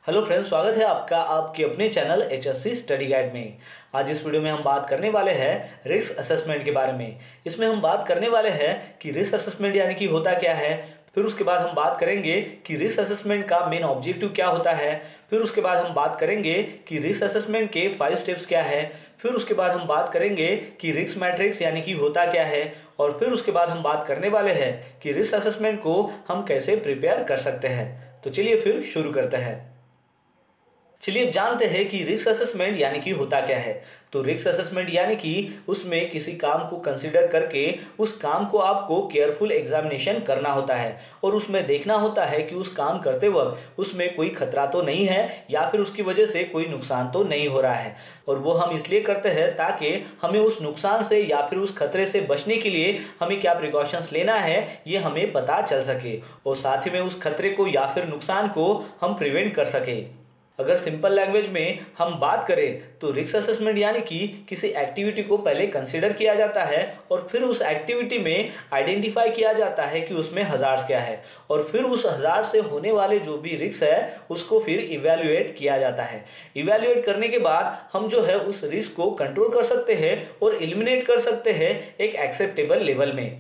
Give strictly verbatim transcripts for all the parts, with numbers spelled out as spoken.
Hello friends, स्वागत है आपका आपके अपने चैनल एचएससी स्टडी गाइड में। आज इस वीडियो में हम बात करने वाले हैं रिस्क असेसमेंट के बारे में। इसमें हम बात करने वाले हैं कि रिस्क असेसमेंट यानी कि होता क्या है। फिर उसके बाद हम बात करेंगे कि रिस्क असेसमेंट का मेन ऑब्जेक्टिव क्या होता है। फिर उसके बाद हम बात करेंगे कि रिस्क असेसमेंट के फाइव स्टेप्स क्या है। फिर उसके बाद हम बात करेंगे कि रिस्क मैट्रिक्स यानी कि होता क्या है। और फिर उसके बाद हम बात करने वाले हैं कि रिस्क असेसमेंट को हम कैसे प्रिपेयर कर सकते हैं। तो चलिए फिर शुरू करते हैं। चलिए अब जानते हैं कि रिस्क असेसमेंट यानी कि होता क्या है। तो रिस्क असेसमेंट यानी कि उसमें किसी काम को कंसीडर करके उस काम को आपको केयरफुल एग्जामिनेशन करना होता है और उसमें देखना होता है कि उस काम करते वक्त उसमें कोई खतरा तो नहीं है या फिर उसकी वजह से कोई नुकसान तो नहीं हो रहा है। और वो हम इसलिए करते हैं ताकि हमें उस नुकसान से या फिर उस खतरे से बचने के लिए हमें क्या प्रिकॉशंस लेना है ये हमें पता चल सके और साथ ही में उस खतरे को या फिर नुकसान को हम प्रिवेंट कर सके। अगर सिंपल लैंग्वेज में हम बात करें तो रिस्क असेसमेंट यानी कि किसी एक्टिविटी को पहले कंसीडर किया जाता है और फिर उस एक्टिविटी में आइडेंटिफाई किया जाता है कि उसमें हजार्ड्स क्या है और फिर उस हजार्ड से होने वाले जो भी रिस्क है उसको फिर इवैल्यूएट किया जाता है। इवैल्यूएट करने के बाद हम जो है उस रिस्क को कंट्रोल कर सकते हैं और एलिमिनेट कर सकते हैं एक एक्सेप्टेबल लेवल में।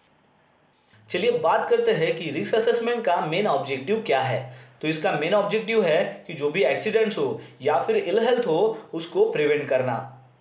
चलिए बात करते हैं कि रिस्क असेसमेंट का मेन ऑब्जेक्टिव क्या है। तो इसका मेन ऑब्जेक्टिव है कि जो भी एक्सीडेंट्स हो या फिर इल हेल्थ हो उसको प्रिवेंट करना।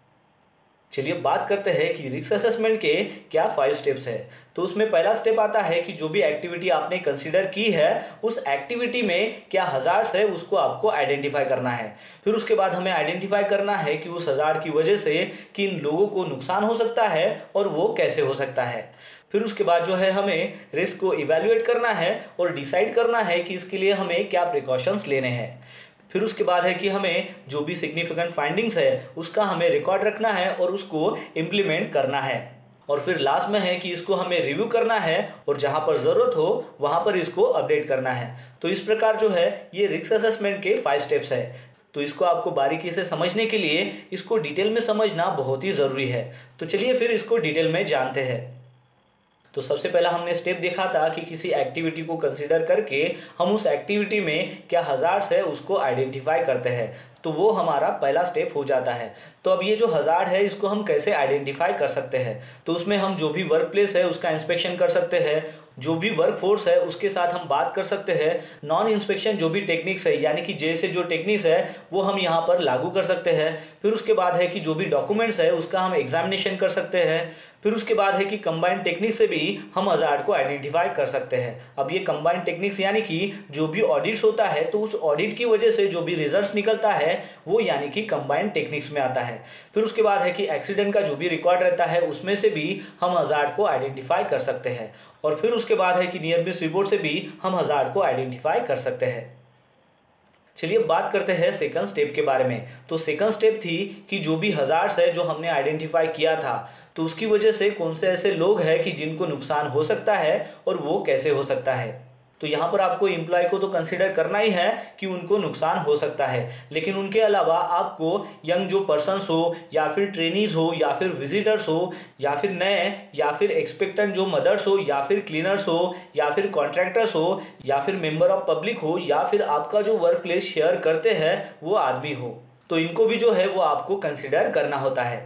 चलिए बात करते हैं कि रिस्क असेसमेंट के क्या फाइव स्टेप्स है। तो उसमें पहला स्टेप आता है कि जो भी एक्टिविटी आपने कंसीडर की है उस एक्टिविटी में क्या हजार्ड्स है उसको आपको आइडेंटिफाई करना है। फिर उसके बाद हमें आइडेंटिफाई करना है कि उस हजार्ड की वजह से किन लोगों को नुकसान हो सकता है और वो कैसे हो सकता है। फिर उसके बाद जो है हमें रिस्क को इवैल्यूएट करना है और डिसाइड करना है कि इसके लिए हमें क्या प्रिकॉशंस लेने हैं। फिर उसके बाद है कि हमें जो भी सिग्निफिकेंट फाइंडिंग्स है उसका हमें रिकॉर्ड रखना है और उसको इम्प्लीमेंट करना है। और फिर लास्ट में है कि इसको हमें रिव्यू करना है और जहां पर जरूरत हो वहां पर इसको अपडेट करना है। तो इस प्रकार जो है ये रिस्क असेसमेंट के फाइव स्टेप्स है। तो इसको आपको बारीकी से समझने के लिए इसको डिटेल में समझना बहुत ही जरूरी है। तो चलिए फिर इसको डिटेल में जानते हैं। तो सबसे पहला हमने स्टेप देखा था कि किसी एक्टिविटी को कंसीडर करके हम उस एक्टिविटी में क्या हजार्ड्स है उसको आइडेंटिफाई करते हैं। तो वो हमारा पहला स्टेप हो जाता है। तो अब ये जो हजार्ड है इसको हम कैसे आइडेंटिफाई कर सकते हैं। तो उसमें हम जो भी वर्क प्लेस है उसका इंस्पेक्शन कर सकते हैं, जो भी वर्क फोर्स है उसके साथ हम बात कर सकते हैं। नॉन इंस्पेक्शन जो भी टेक्निक्स है यानी कि जैसे जो टेक्निक्स है वो हम यहाँ पर लागू कर सकते हैं। फिर उसके बाद है कि जो भी डॉक्यूमेंट्स है उसका हम एग्जामिनेशन कर सकते हैं। फिर उसके बाद है कि कंबाइंड टेक्निक से भी हम हजार्ड को आइडेंटिफाई कर सकते हैं। अब ये कंबाइंड टेक्निक्स यानी कि जो भी ऑडिट्स होता है तो उस ऑडिट की वजह से जो भी रिजल्ट्स निकलता है वो यानी कि कंबाइंड टेक्निक्स में आता है। फिर उसके बाद है कि एक्सीडेंट का जो भी रिकॉर्ड रहता है उसमें से भी हम हजार्ड को आइडेंटिफाई कर सकते हैं। और फिर उसके बाद है कि नियर मिस रिपोर्ट से भी हम हजार्ड को आइडेंटिफाई कर सकते हैं। चलिए बात करते हैं सेकंड स्टेप के बारे में। तो सेकंड स्टेप थी कि जो भी हजार्ड्स है जो हमने आइडेंटिफाई किया था तो उसकी वजह से कौन से ऐसे लोग हैं कि जिनको नुकसान हो सकता है और वो कैसे हो सकता है। तो यहाँ पर आपको एम्प्लॉय को तो कंसीडर करना ही है कि उनको नुकसान हो सकता है, लेकिन उनके अलावा आपको यंग जो पर्सन्स हो या फिर ट्रेनीज हो या फिर विजिटर्स हो या फिर नए या फिर एक्सपेक्टेंट जो मदर्स हो या फिर क्लीनर्स हो या फिर कॉन्ट्रैक्टर्स हो या फिर मेंबर ऑफ पब्लिक हो या फिर आपका जो वर्क प्लेस शेयर करते हैं वो आदमी हो, तो इनको भी जो है वो आपको कंसिडर करना होता है।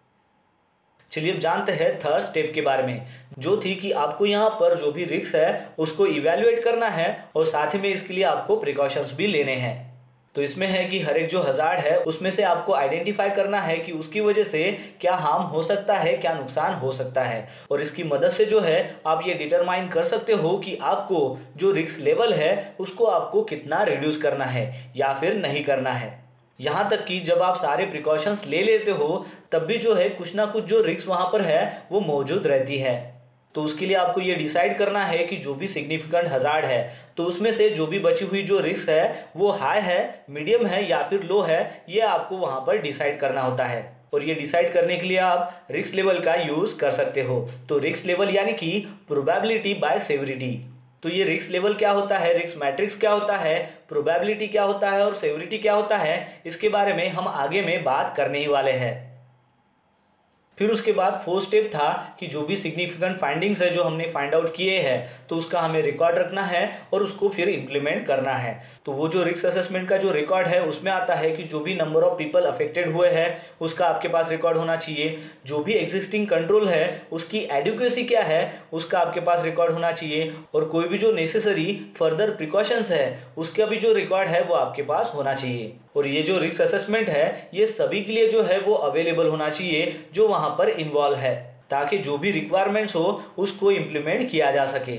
चलिए अब जानते हैं थर्ड स्टेप के बारे में, जो थी कि आपको यहाँ पर जो भी रिस्क है उसको इवैल्यूएट करना है और साथ ही में इसके लिए आपको प्रिकॉशंस भी लेने हैं। तो इसमें है कि हर एक जो हजार्ड है उसमें से आपको आइडेंटिफाई करना है कि उसकी वजह से क्या हार्म हो सकता है, क्या नुकसान हो सकता है। और इसकी मदद से जो है आप ये डिटरमाइन कर सकते हो कि आपको जो रिस्क लेवल है उसको आपको कितना रिड्यूस करना है या फिर नहीं करना है। यहाँ तक कि जब आप सारे प्रिकॉशंस ले लेते हो तब भी जो है कुछ ना कुछ जो रिस्क वहां पर है वो मौजूद रहती है। तो उसके लिए आपको ये डिसाइड करना है कि जो भी सिग्निफिकेंट हजार्ड है तो उसमें से जो भी बची हुई जो रिस्क है वो हाई है, मीडियम है या फिर लो है, ये आपको वहां पर डिसाइड करना होता है। और ये डिसाइड करने के लिए आप रिस्क लेवल का यूज कर सकते हो। तो रिस्क लेवल यानी कि प्रोबेबिलिटी बाय सेवरिटी। तो ये रिस्क लेवल क्या होता है, रिस्क मैट्रिक्स क्या होता है, प्रोबेबिलिटी क्या होता है और सेवरिटी क्या होता है, इसके बारे में हम आगे में बात करने ही वाले हैं। फिर उसके बाद फोर्थ स्टेप था कि जो भी सिग्निफिकेंट फाइंडिंग्स है जो हमने फाइंड आउट किए हैं तो उसका हमें रिकॉर्ड रखना है और उसको फिर इम्प्लीमेंट करना है। तो वो जो रिस्क असेसमेंट का जो रिकॉर्ड है उसमें आता है कि जो भी नंबर ऑफ पीपल अफेक्टेड हुए हैं उसका आपके पास रिकॉर्ड होना चाहिए, जो भी एग्जिस्टिंग कंट्रोल है उसकी एडुकेसी क्या है उसका आपके पास रिकॉर्ड होना चाहिए, और कोई भी जो नेसेसरी फर्दर प्रिकॉशंस है उसका भी जो रिकॉर्ड है वो आपके पास होना चाहिए। और ये जो रिस्क असेसमेंट है ये सभी के लिए जो है वो अवेलेबल होना चाहिए जो वहां पर इन्वॉल्व है, ताकि जो भी रिक्वायरमेंट्स हो उसको इम्प्लीमेंट किया जा सके।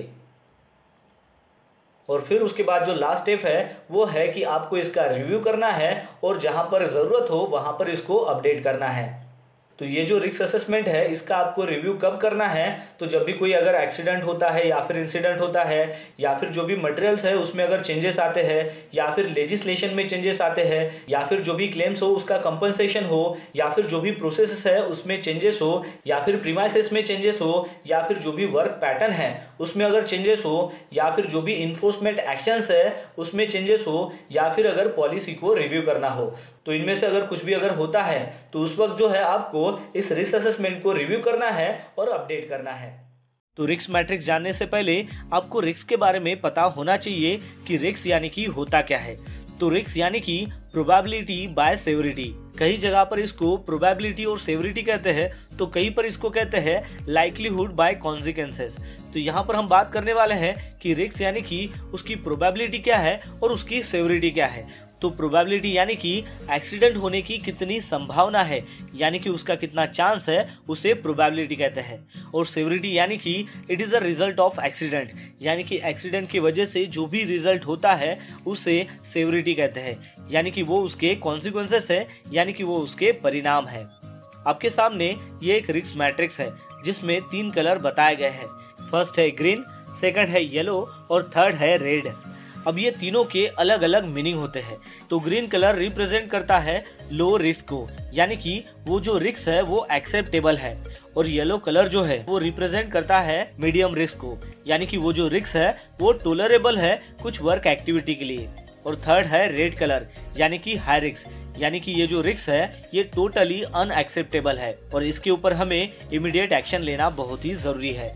और फिर उसके बाद जो लास्ट स्टेप है वो है कि आपको इसका रिव्यू करना है और जहां पर जरूरत हो वहां पर इसको अपडेट करना है। तो ये जो रिस्क असेसमेंट है इसका आपको रिव्यू कब करना है, तो जब भी कोई अगर एक्सीडेंट होता है या फिर इंसिडेंट होता है या फिर जो भी मटेरियल्स है उसमें अगर चेंजेस आते हैं या फिर लेजिस्लेशन में चेंजेस आते हैं या फिर जो भी क्लेम्स हो उसका कंपनसेशन हो या फिर जो भी प्रोसेस है उसमें चेंजेस हो या फिर प्रीमाइसेस में चेंजेस हो या फिर जो भी वर्क पैटर्न है उसमें अगर चेंजेस हो या फिर जो भी इन्फोर्समेंट एक्शंस है उसमें चेंजेस हो या फिर अगर पॉलिसी को रिव्यू करना हो, तो इनमें से अगर कुछ भी अगर होता है तो उस वक्त जो है आपको इस रिस्क असेसमेंट को रिव्यू करना है और अपडेट करना है। तो रिस्क मैट्रिक्स जानने से पहले आपको रिस्क के बारे में पता होना चाहिए कि रिस्क यानी कि होता क्या है। तो रिस्क यानी कि प्रोबेबिलिटी बाय सेवरिटी, कई जगह पर इसको प्रोबेबिलिटी और सेवरिटी कहते हैं तो कहीं पर इसको कहते हैं लाइक्लीहुड बाय कॉन्सिक्वेंसेस। तो यहाँ पर हम बात करने वाले हैं कि रिस्क यानी कि उसकी प्रोबेबिलिटी क्या है और उसकी सेवरिटी क्या है। तो प्रोबेबिलिटी यानी कि एक्सीडेंट होने की कितनी संभावना है, यानी कि उसका कितना चांस है, उसे प्रोबेबिलिटी कहते हैं। और सेवरिटी यानी कि it is a result of accident, यानी कि एक्सीडेंट की वजह से जो भी रिजल्ट होता है उसे सेवरिटी कहते हैं, यानी कि वो उसके कॉन्सिक्वेंसेस है, यानी कि वो उसके परिणाम है। आपके सामने ये एक रिस्क मैट्रिक्स है जिसमें तीन कलर बताए गए हैं। फर्स्ट है ग्रीन, सेकंड है येलो और थर्ड है रेड। अब ये तीनों के अलग अलग मीनिंग होते हैं। तो ग्रीन कलर रिप्रेजेंट करता है लो रिस्क को, यानी कि वो जो रिस्क है वो एक्सेप्टेबल है, और येलो कलर जो है वो रिप्रेजेंट करता है मीडियम रिस्क को, यानी कि वो जो रिस्क है वो टोलरेबल है कुछ वर्क एक्टिविटी के लिए। और थर्ड है रेड कलर, यानी कि हाई रिस्क, यानी कि ये जो रिस्क है ये टोटली अनएक्सेप्टेबल है और इसके ऊपर हमें इमीडिएट एक्शन लेना बहुत ही जरूरी है।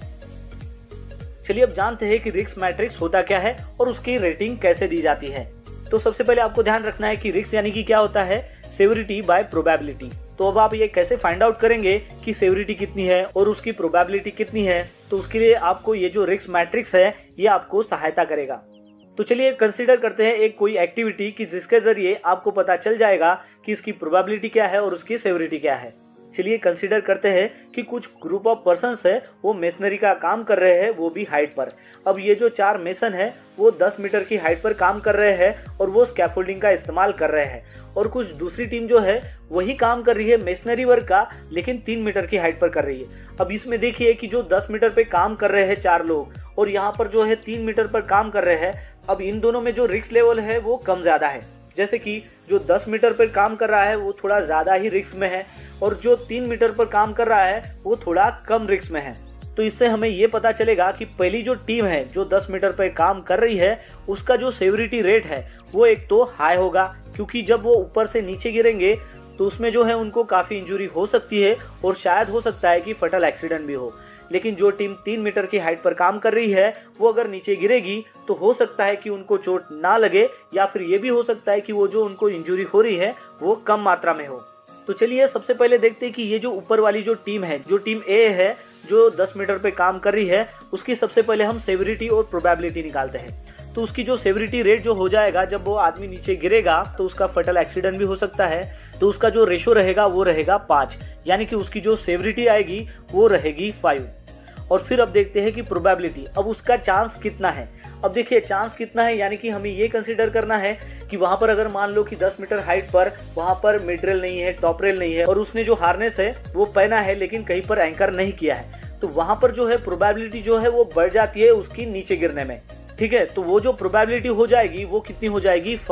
चलिए अब जानते हैं कि रिस्क मैट्रिक्स होता क्या है और उसकी रेटिंग कैसे दी जाती है। तो सबसे पहले आपको ध्यान रखना है कि रिस्क यानी कि क्या होता है, सेवरिटी बाय प्रोबेबिलिटी। तो अब आप ये कैसे फाइंड आउट करेंगे कि सेवरिटी कितनी है और उसकी प्रोबेबिलिटी कितनी है, तो उसके लिए आपको ये जो रिस्क मैट्रिक्स है ये आपको सहायता करेगा। तो चलिए कंसीडर करते हैं एक कोई एक्टिविटी कि जिसके जरिए आपको पता चल जाएगा कि इसकी प्रोबेबिलिटी क्या है और उसकी सेवरिटी क्या है। चलिए कंसीडर करते हैं कि कुछ ग्रुप ऑफ पर्सन्स है वो मेसनरी का काम कर रहे हैं, वो भी हाइट पर। अब ये जो चार मेसन है वो दस मीटर की हाइट पर काम कर रहे हैं और वो स्कैफोल्डिंग का इस्तेमाल कर रहे हैं, और कुछ दूसरी टीम जो है वही काम कर रही है मेसनरी वर्क का, लेकिन तीन मीटर की हाइट पर कर रही है। अब इसमें देखिए कि जो दस मीटर पे काम कर रहे हैं चार लोग और यहाँ पर जो है तीन मीटर पर काम कर रहे हैं, अब इन दोनों में जो रिस्क लेवल है वो कम ज्यादा है। जैसे कि जो दस मीटर पर काम कर रहा है वो थोड़ा ज्यादा ही रिस्क में है और जो तीन मीटर पर काम कर रहा है वो थोड़ा कम रिस्क में है। तो इससे हमें ये पता चलेगा कि पहली जो टीम है जो दस मीटर पर काम कर रही है उसका जो सेवरिटी रेट है वो एक तो हाई होगा, क्योंकि जब वो ऊपर से नीचे गिरेंगे तो उसमें जो है उनको काफी इंजुरी हो सकती है और शायद हो सकता है कि फटल एक्सीडेंट भी हो। लेकिन जो टीम तीन मीटर की हाइट पर काम कर रही है वो अगर नीचे गिरेगी तो हो सकता है कि उनको चोट ना लगे, या फिर ये भी हो सकता है कि वो जो उनको इंजुरी हो रही है वो कम मात्रा में हो। तो चलिए सबसे पहले देखते हैं कि ये जो ऊपर वाली जो टीम है, जो टीम ए है जो दस मीटर पे काम कर रही है, उसकी सबसे पहले हम सेवरिटी और प्रोबेबिलिटी निकालते हैं। तो उसकी जो सेवरिटी रेट जो हो जाएगा जब वो आदमी नीचे गिरेगा तो उसका फटल एक्सीडेंट भी हो सकता है, तो उसका जो रेशो रहेगा वो रहेगा पाँच, यानी कि उसकी जो सेवरिटी आएगी वो रहेगी फाइव। और फिर अब देखते हैं कि प्रोबेबिलिटी, अब उसका चांस कितना है। अब देखिए चांस कितना है, यानी कि हमें ये कंसीडर करना है कि वहां पर अगर मान लो कि दस मीटर हाइट पर वहां पर मिड रेल नहीं है, टॉप रेल नहीं है और उसने जो हार्नेस है वो पहना है लेकिन कहीं पर एंकर नहीं किया है, तो वहां पर जो है प्रोबेबिलिटी जो है वो बढ़ जाती है उसकी नीचे गिरने में। ठीक है, तो वो जो प्रोबेबिलिटी हो जाएगी वो कितनी हो जाएगी, फाइव,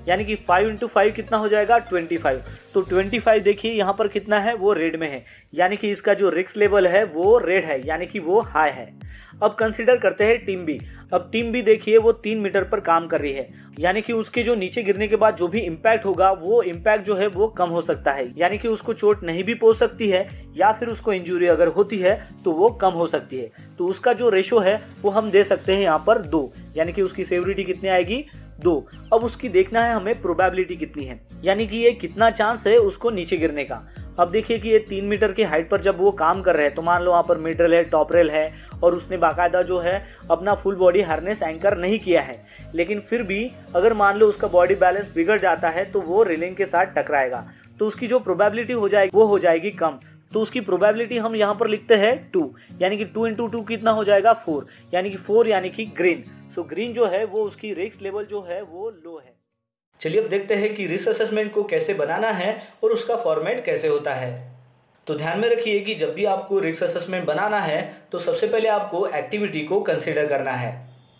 यानी कि फाइव इंटू फाइव कितना हो जाएगा ट्वेंटी फाइव। तो ट्वेंटी फाइव देखिए यहाँ पर कितना है, वो रेड में है, यानी कि इसका जो रिस्क लेवल है वो रेड है, यानी कि वो हाई है। अब कंसीडर करते हैं टीम बी। अब टीम बी देखिए वो तीन मीटर पर काम कर रही है, यानी कि उसके जो नीचे गिरने के बाद जो भी इम्पैक्ट होगा वो इम्पैक्ट जो है वो कम हो सकता है, यानी कि उसको चोट नहीं भी पहुंच सकती है या फिर उसको इंजरी अगर होती है तो वो कम हो सकती है। तो उसका जो रेशो है वो हम दे सकते हैं यहाँ पर दो, यानी कि उसकी सेवरिटी कितनी आएगी, दो। अब उसकी देखना है हमें प्रोबेबिलिटी कितनी है, यानी कि ये कितना चांस है उसको नीचे गिरने का। अब देखिए कि ये तीन मीटर की हाइट पर जब वो काम कर रहे हैं तो मान लो वहाँ पर मिड रेल है, टॉप रेल है और उसने बाकायदा जो है अपना फुल बॉडी हार्नेस एंकर नहीं किया है, लेकिन फिर भी अगर मान लो उसका बॉडी बैलेंस बिगड़ जाता है तो वो रेलिंग के साथ टकराएगा, तो उसकी जो प्रोबेबिलिटी हो जाएगी वो हो जाएगी कम। तो उसकी प्रोबेबिलिटी हम यहाँ पर लिखते हैं टू, यानी कि टू इंटू टू कितना हो जाएगा फोर, यानी कि फोर यानी कि ग्रीन। सो ग्रीन जो है वो उसकी रिस्क लेवल जो है वो लो है। चलिए अब देखते हैं कि रिस्क असेसमेंट को कैसे बनाना है और उसका फॉर्मेट कैसे होता है। तो ध्यान में रखिए कि जब भी आपको रिस्क असेसमेंट बनाना है तो सबसे पहले आपको एक्टिविटी को कंसीडर करना है।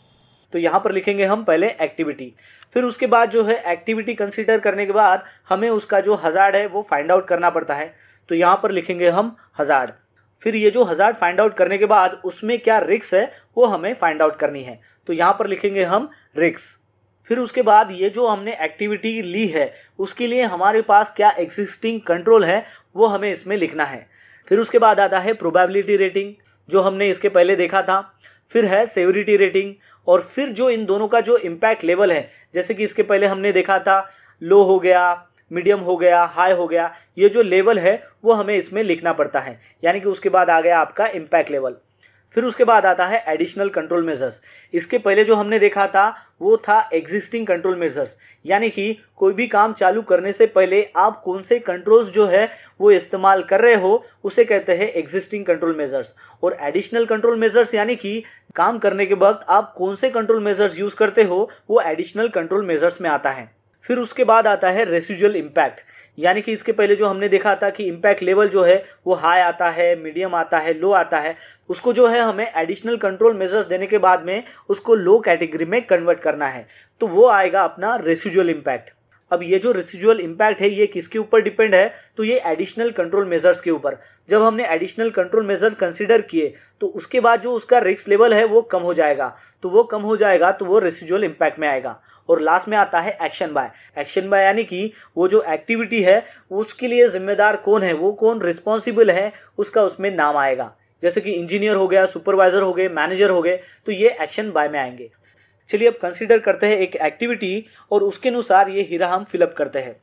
तो यहाँ पर लिखेंगे हम पहले एक्टिविटी, फिर उसके बाद जो है एक्टिविटी कंसीडर करने के बाद हमें उसका जो हजार्ड है वो फाइंड आउट करना पड़ता है। तो यहाँ पर लिखेंगे हम हजार्ड, फिर ये जो हजार्ड फाइंड आउट करने के बाद उसमें क्या रिस्क है वो हमें फाइंड आउट करनी है। तो यहाँ पर लिखेंगे हम रिस्क। फिर उसके बाद ये जो हमने एक्टिविटी ली है उसके लिए हमारे पास क्या एग्जिस्टिंग कंट्रोल है वो हमें इसमें लिखना है। फिर उसके बाद आता है प्रोबेबिलिटी रेटिंग जो हमने इसके पहले देखा था, फिर है सेवरिटी रेटिंग, और फिर जो इन दोनों का जो इम्पैक्ट लेवल है, जैसे कि इसके पहले हमने देखा था लो हो गया, मीडियम हो गया, हाई हो गया, ये जो लेवल है वो हमें इसमें लिखना पड़ता है, यानी कि उसके बाद आ गया आपका इम्पैक्ट लेवल। फिर उसके बाद आता है एडिशनल कंट्रोल मेजर्स। इसके पहले जो हमने देखा था वो था एग्जिस्टिंग कंट्रोल मेजर्स, यानी कि कोई भी काम चालू करने से पहले आप कौन से कंट्रोल्स जो है वो इस्तेमाल कर रहे हो उसे कहते हैं एग्जिस्टिंग कंट्रोल मेजर्स। और एडिशनल कंट्रोल मेजर्स यानी कि काम करने के वक्त आप कौन से कंट्रोल मेजर्स यूज करते हो वो एडिशनल कंट्रोल मेजर्स में आता है। फिर उसके बाद आता है रेसिजुअल इम्पैक्ट, यानी कि इसके पहले जो हमने देखा था कि इम्पैक्ट लेवल जो है वो हाई आता है, मीडियम आता है, लो आता है, उसको जो है हमें एडिशनल कंट्रोल मेजर्स देने के बाद में उसको लो कैटेगरी में कन्वर्ट करना है, तो वो आएगा अपना रेसिजुअल इम्पैक्ट। अब ये जो रेसिजुअल इम्पैक्ट है ये किसके ऊपर डिपेंड है, तो ये एडिशनल कंट्रोल मेजर्स के ऊपर। जब हमने एडिशनल कंट्रोल मेजर कंसीडर किए तो उसके बाद जो उसका रिस्क लेवल है वो कम हो जाएगा, तो वो कम हो जाएगा तो वो रेसिजुअल इम्पैक्ट में आएगा। और लास्ट में आता है एक्शन बाय। एक्शन बाय यानी कि वो जो एक्टिविटी है उसके लिए जिम्मेदार कौन है, वो कौन रिस्पॉन्सिबल है, उसका उसमें नाम आएगा। जैसे कि इंजीनियर हो गया, सुपरवाइजर हो गए, मैनेजर हो गए, तो ये एक्शन बाय में आएंगे। चलिए अब कंसीडर करते हैं एक एक्टिविटी और उसके अनुसार ये हीरा हम फिलअप करते हैं।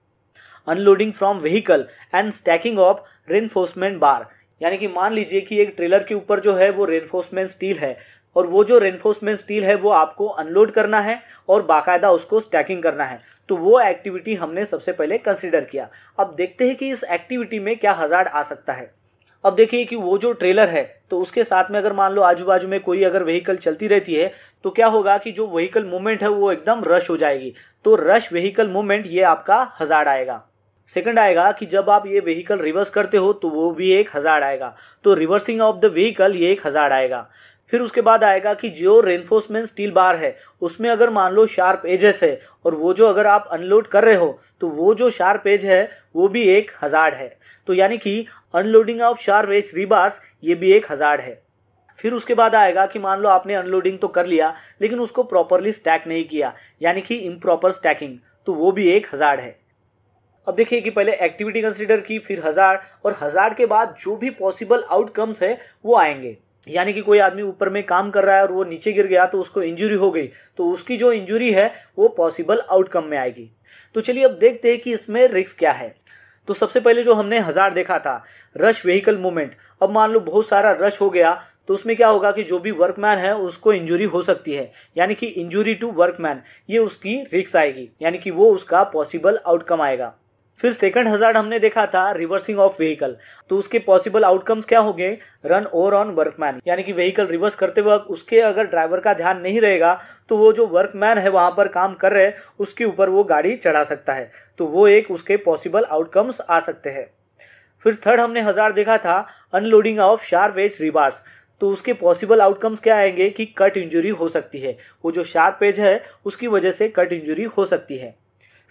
Unloading from vehicle and stacking of reinforcement bar, यानी कि मान लीजिए कि एक ट्रेलर के ऊपर जो है वो रेनफोर्समेंट स्टील है और वो जो रेनफोर्समेंट स्टील है वो आपको अनलोड करना है और बाकायदा उसको स्टैकिंग करना है। तो वो एक्टिविटी हमने सबसे पहले कंसीडर किया। अब देखते हैं कि इस एक्टिविटी में क्या हजार्ड आ सकता है। अब देखिए कि वो जो ट्रेलर है तो उसके साथ में अगर मान लो आजू बाजू में कोई अगर व्हीकल चलती रहती है तो क्या होगा कि जो व्हीकल मूवमेंट है वो एकदम रश हो जाएगी, तो रश व्हीकल मूवमेंट ये आपका हजार्ड आएगा। सेकंड आएगा कि जब आप ये व्हीकल रिवर्स करते हो तो वो भी एक हजार्ड आएगा, तो रिवर्सिंग ऑफ द व्हीकल ये एक हजार्ड आएगा। फिर उसके बाद आएगा कि जो रेनफोर्समेंट स्टील बार है उसमें अगर मान लो शार्प एजेस है और वो जो अगर आप अनलोड कर रहे हो तो वो जो शार्प एज है वो भी एक हजार्ड है, तो यानी कि unloading of sharp edge rebars ये भी एक हजार्ड है। फिर उसके बाद आएगा कि मान लो आपने अनलोडिंग तो कर लिया लेकिन उसको प्रॉपरली स्टैक नहीं किया, यानी कि इम्प्रॉपर स्टैकिंग, तो वो भी एक हजार्ड है। अब देखिए कि पहले एक्टिविटी कंसीडर की, फिर हजार्ड, और हजार्ड के बाद जो भी पॉसिबल आउटकम्स है वो आएंगे। यानी कि कोई आदमी ऊपर में काम कर रहा है और वो नीचे गिर गया तो उसको इंजरी हो गई, तो उसकी जो इंजरी है वो पॉसिबल आउटकम में आएगी। तो चलिए अब देखते हैं कि इसमें रिस्क क्या है। तो सबसे पहले जो हमने हजार्ड देखा था रश व्हीकल मूवमेंट, अब मान लो बहुत सारा रश हो गया तो उसमें क्या होगा कि जो भी वर्कमैन है उसको इंजरी हो सकती है, यानी कि इंजरी टू वर्कमैन, ये उसकी रिस्क आएगी, यानी कि वो उसका पॉसिबल आउटकम आएगा। फिर सेकंड हजार्ड हमने देखा था रिवर्सिंग ऑफ व्हीकल, तो उसके पॉसिबल आउटकम्स क्या होंगे, रन ओवर ऑन वर्कमैन, यानी कि व्हीकल रिवर्स करते वक्त उसके अगर ड्राइवर का ध्यान नहीं रहेगा तो वो जो वर्कमैन है वहां पर काम कर रहे उसके ऊपर वो गाड़ी चढ़ा सकता है, तो वो एक उसके पॉसिबल आउटकम्स आ सकते हैं। फिर थर्ड हमने हजार्ड देखा था unloading of sharp edge rebars, तो उसके पॉसिबल आउटकम्स क्या आएंगे कि कट इंजरी हो सकती है, वो जो शार्प एज है उसकी वजह से कट इंजरी हो सकती है।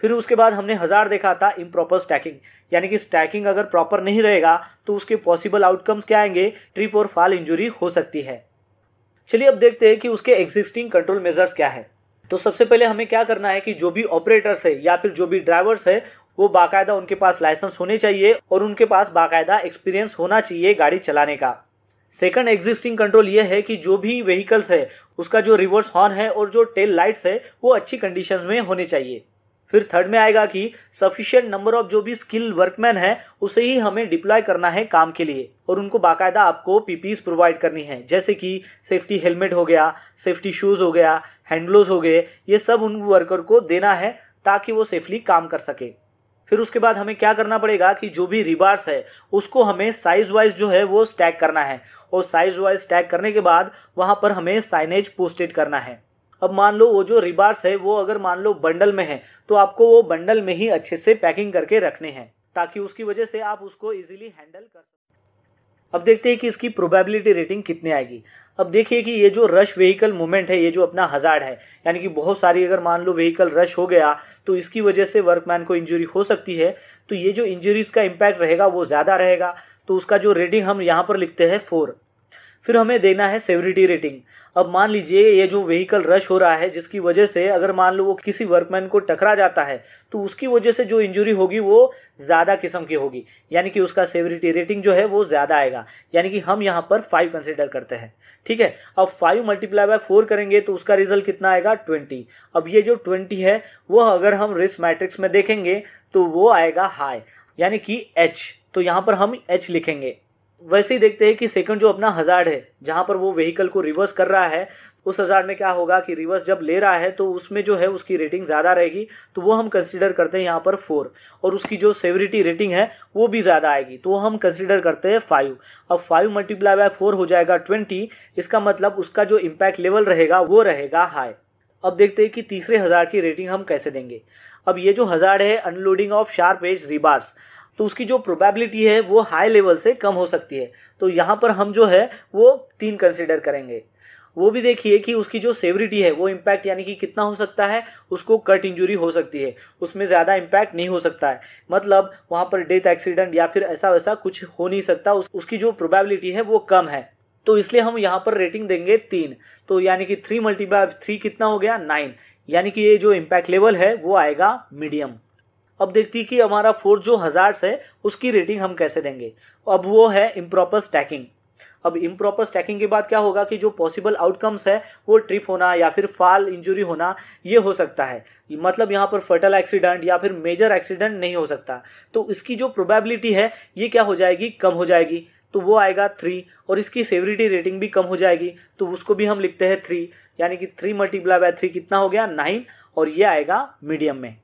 फिर उसके बाद हमने हज़ार्ड देखा था इम्प्रॉपर स्टैकिंग, यानी कि स्टैकिंग अगर प्रॉपर नहीं रहेगा तो उसके पॉसिबल आउटकम्स क्या आएंगे, ट्रिप और फॉल इंजरी हो सकती है। चलिए अब देखते हैं कि उसके एग्जिस्टिंग कंट्रोल मेजर्स क्या है। तो सबसे पहले हमें क्या करना है कि जो भी ऑपरेटर्स है या फिर जो भी ड्राइवर्स है वो बाकायदा उनके पास लाइसेंस होने चाहिए और उनके पास बाकायदा एक्सपीरियंस होना चाहिए गाड़ी चलाने का। सेकंड एग्जिस्टिंग कंट्रोल ये है कि जो भी व्हीकल्स है उसका जो रिवर्स हॉर्न है और जो टेल लाइट्स है वो अच्छी कंडीशंस में होने चाहिए। फिर थर्ड में आएगा कि सफिशिएंट नंबर ऑफ जो भी स्किल वर्कमैन है उसे ही हमें डिप्लॉय करना है काम के लिए और उनको बाकायदा आपको पीपीईज प्रोवाइड करनी है, जैसे कि सेफ्टी हेलमेट हो गया, सेफ्टी शूज़ हो गया, हैंड ग्लोव्स हो गए, ये सब उन वर्कर को देना है ताकि वो सेफली काम कर सके। फिर उसके बाद हमें क्या करना पड़ेगा कि जो भी रिबार्स है उसको हमें साइज वाइज जो है वो स्टैक करना है और साइज वाइज स्टैक करने के बाद वहाँ पर हमें साइनेज पोस्टेड करना है। अब मान लो वो जो रिबार्स है वो अगर मान लो बंडल में है तो आपको वो बंडल में ही अच्छे से पैकिंग करके रखने हैं ताकि उसकी वजह से आप उसको इजीली हैंडल कर सकें। अब देखते हैं कि इसकी प्रोबेबिलिटी रेटिंग कितनी आएगी। अब देखिए कि ये जो रश व्हीकल मूवमेंट है, ये जो अपना हज़ार्ड है, यानी कि बहुत सारी अगर मान लो व्हीकल रश हो गया तो इसकी वजह से वर्कमैन को इंजरी हो सकती है, तो ये जो इंजरीज का इम्पैक्ट रहेगा वो ज़्यादा रहेगा, तो उसका जो रेटिंग हम यहाँ पर लिखते हैं फोर। फिर हमें देना है सेवरिटी रेटिंग। अब मान लीजिए ये जो व्हीकल रश हो रहा है जिसकी वजह से अगर मान लो वो किसी वर्कमैन को टकरा जाता है तो उसकी वजह से जो इंजरी होगी वो ज़्यादा किस्म की होगी, यानी कि उसका सेवरिटी रेटिंग जो है वो ज़्यादा आएगा, यानी कि हम यहाँ पर फाइव कंसिडर करते हैं। ठीक है, अब फाइव मल्टीप्लाई बाय फोर करेंगे तो उसका रिजल्ट कितना आएगा, ट्वेंटी। अब ये जो ट्वेंटी है वो अगर हम रिस्क मैट्रिक्स में देखेंगे तो वो आएगा हाई, यानी कि एच, तो यहाँ पर हम एच लिखेंगे। वैसे ही देखते हैं कि सेकंड जो अपना हज़ार्ड है जहाँ पर वो व्हीकल को रिवर्स कर रहा है, उस हज़ार्ड में क्या होगा कि रिवर्स जब ले रहा है तो उसमें जो है उसकी रेटिंग ज़्यादा रहेगी, तो वो हम कंसीडर करते हैं यहाँ पर फोर, और उसकी जो सेवरिटी रेटिंग है वो भी ज़्यादा आएगी तो वो हम कंसीडर करते हैं फाइव। अब फाइव मल्टीप्लाई बाय फोर हो जाएगा ट्वेंटी, इसका मतलब उसका जो इम्पैक्ट लेवल रहेगा वो रहेगा हाई। अब देखते हैं कि तीसरे हज़ार्ड की रेटिंग हम कैसे देंगे। अब ये जो हज़ार्ड है unloading of sharp edge rebars, तो उसकी जो प्रोबेबिलिटी है वो हाई लेवल से कम हो सकती है, तो यहाँ पर हम जो है वो तीन कंसीडर करेंगे। वो भी देखिए कि उसकी जो सेवरिटी है वो इम्पैक्ट यानी कि कितना हो सकता है, उसको कट इंजरी हो सकती है, उसमें ज़्यादा इम्पैक्ट नहीं हो सकता है, मतलब वहाँ पर डेथ एक्सीडेंट या फिर ऐसा वैसा कुछ हो नहीं सकता, उस, उसकी जो प्रोबेबिलिटी है वो कम है, तो इसलिए हम यहाँ पर रेटिंग देंगे तीन। तो यानी कि थ्री मल्टीप्लाई थ्री कितना हो गया, नाइन, यानी कि ये जो इम्पैक्ट लेवल है वो आएगा मीडियम। अब देखती है कि हमारा फोर्थ जो हज़ार्ड्स है उसकी रेटिंग हम कैसे देंगे। अब वो है इम्प्रॉपर स्टैकिंग। अब इम्प्रॉपर स्टैकिंग के बाद क्या होगा कि जो पॉसिबल आउटकम्स है वो ट्रिप होना या फिर फॉल इंजरी होना ये हो सकता है, मतलब यहाँ पर फटल एक्सीडेंट या फिर मेजर एक्सीडेंट नहीं हो सकता, तो इसकी जो प्रोबेबिलिटी है ये क्या हो जाएगी, कम हो जाएगी, तो वो आएगा थ्री, और इसकी सेवरिटी रेटिंग भी कम हो जाएगी तो उसको भी हम लिखते हैं थ्री, यानी कि थ्री मल्टीप्लाई बाय थ्री कितना हो गया, नाइन, और ये आएगा मीडियम में।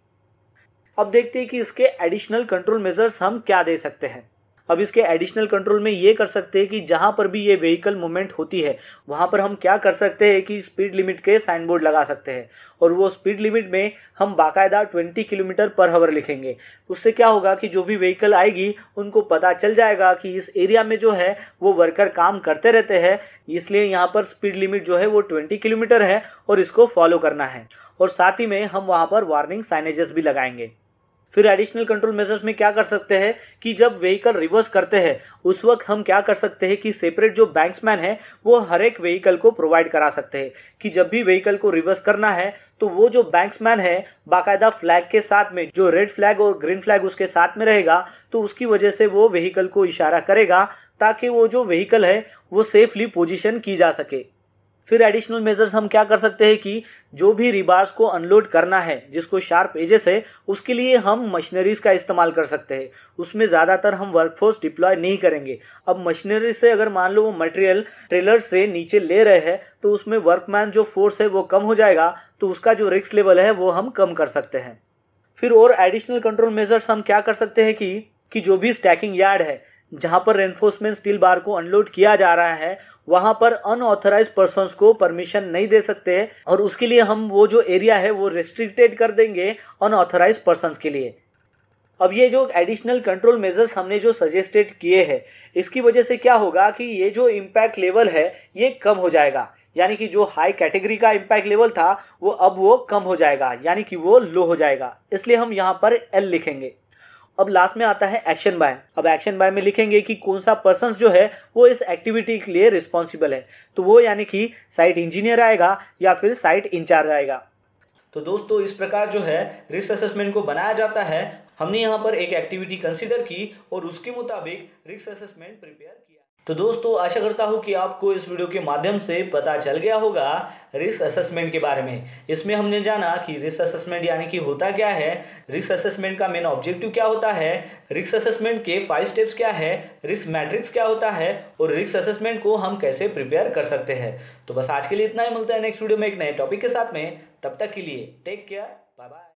अब देखते हैं कि इसके एडिशनल कंट्रोल मेजर्स हम क्या दे सकते हैं। अब इसके एडिशनल कंट्रोल में ये कर सकते हैं कि जहाँ पर भी ये व्हीकल मूवमेंट होती है वहाँ पर हम क्या कर सकते हैं कि स्पीड लिमिट के साइन बोर्ड लगा सकते हैं, और वो स्पीड लिमिट में हम बाकायदा ट्वेंटी किलोमीटर पर आवर लिखेंगे। उससे क्या होगा कि जो भी व्हीकल आएगी उनको पता चल जाएगा कि इस एरिया में जो है वो वर्कर काम करते रहते हैं, इसलिए यहाँ पर स्पीड लिमिट जो है वो ट्वेंटी किलोमीटर है और इसको फॉलो करना है, और साथ ही में हम वहाँ पर वार्निंग साइनेजेस भी लगाएंगे। फिर एडिशनल कंट्रोल मेजर्स में क्या कर सकते हैं कि जब व्हीकल रिवर्स करते हैं उस वक्त हम क्या कर सकते हैं कि सेपरेट जो बैंक्समैन है वो हर एक व्हीकल को प्रोवाइड करा सकते हैं कि जब भी व्हीकल को रिवर्स करना है तो वो जो बैंक्समैन है बाकायदा फ्लैग के साथ में, जो रेड फ्लैग और ग्रीन फ्लैग उसके साथ में रहेगा, तो उसकी वजह से वो व्हीकल को इशारा करेगा ताकि वो जो व्हीकल है वो सेफली पोजीशन की जा सके। फिर एडिशनल मेजर्स हम क्या कर सकते हैं कि जो भी रिबार्स को अनलोड करना है जिसको शार्प एजेस है उसके लिए हम मशीनरीज का इस्तेमाल कर सकते हैं, उसमें ज़्यादातर हम वर्कफोर्स डिप्लॉय नहीं करेंगे। अब मशीनरी से अगर मान लो वो मटेरियल ट्रेलर से नीचे ले रहे हैं तो उसमें वर्कमैन जो फोर्स है वो कम हो जाएगा, तो उसका जो रिस्क लेवल है वो हम कम कर सकते हैं। फिर और एडिशनल कंट्रोल मेजर्स हम क्या कर सकते हैं कि कि जो भी स्टैकिंग यार्ड है जहाँ पर रेनफोर्समेंट स्टील बार को अनलोड किया जा रहा है वहाँ पर अनऑथराइज पर्सन्स को परमिशन नहीं दे सकते हैं, और उसके लिए हम वो जो एरिया है वो रेस्ट्रिक्टेड कर देंगे अनऑथराइज पर्सन्स के लिए। अब ये जो एडिशनल कंट्रोल मेजर्स हमने जो सजेस्टेड किए हैं इसकी वजह से क्या होगा कि ये जो इम्पैक्ट लेवल है ये कम हो जाएगा, यानी कि जो हाई कैटेगरी का इम्पैक्ट लेवल था वो अब वो कम हो जाएगा, यानी कि वो लो हो जाएगा, इसलिए हम यहाँ पर एल लिखेंगे। अब लास्ट में आता है एक्शन बाय। अब एक्शन बाय में लिखेंगे कि कौन सा पर्सन जो है वो इस एक्टिविटी के लिए रिस्पॉन्सिबल है, तो वो यानी कि साइट इंजीनियर आएगा या फिर साइट इंचार्ज आएगा। तो दोस्तों इस प्रकार जो है रिस्क असेसमेंट को बनाया जाता है। हमने यहाँ पर एक एक्टिविटी कंसीडर की और उसके मुताबिक रिस्क असेसमेंट प्रिपेयर किया। तो दोस्तों आशा करता हूँ कि आपको इस वीडियो के माध्यम से पता चल गया होगा रिस्क असेसमेंट के बारे में। इसमें हमने जाना कि रिस्क असेसमेंट यानी कि होता क्या है, रिस्क असेसमेंट का मेन ऑब्जेक्टिव क्या होता है, रिस्क असेसमेंट के फाइव स्टेप्स क्या है, रिस्क मैट्रिक्स क्या होता है और रिस्क असेसमेंट को हम कैसे प्रिपेयर कर सकते हैं। तो बस आज के लिए इतना ही, मिलता है नेक्स्ट वीडियो में एक नए टॉपिक के साथ में। तब तक के लिए टेक केयर, बाय बाय।